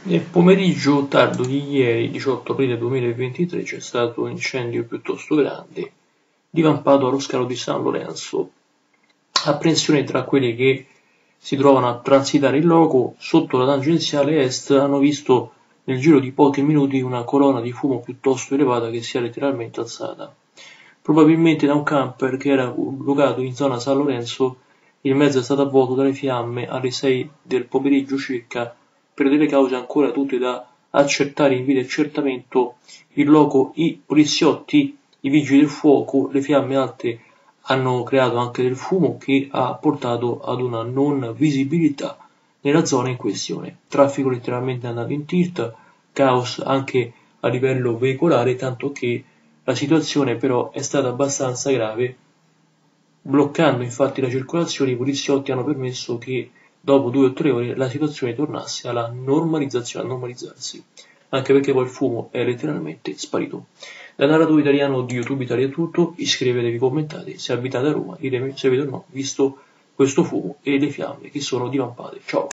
Nel pomeriggio tardo di ieri, 18 aprile 2023, c'è stato un incendio piuttosto grande divampato allo scalo di San Lorenzo. Apprensione tra quelli che si trovano a transitare il loco sotto la tangenziale est hanno visto nel giro di pochi minuti una colonna di fumo piuttosto elevata che si è letteralmente alzata. Probabilmente da un camper che era locato in zona San Lorenzo, il mezzo è stato avvolto dalle fiamme alle 6 del pomeriggio circa per delle cause ancora tutte da accertare in via di accertamento. In loco i poliziotti, i vigili del fuoco, le fiamme alte hanno creato anche del fumo che ha portato ad una non visibilità nella zona in questione. Traffico letteralmente andato in tilt, caos anche a livello veicolare, tanto che la situazione però è stata abbastanza grave. Bloccando infatti la circolazione, i poliziotti hanno permesso che dopo 2 o 3 ore la situazione tornasse alla normalizzazione, a normalizzarsi, anche perché poi il fumo è letteralmente sparito. Da narratore italiano di YouTube Italia è tutto, iscrivetevi, commentate, se abitate a Roma, ditemi se avete o no visto questo fumo e le fiamme che sono divampate. Ciao!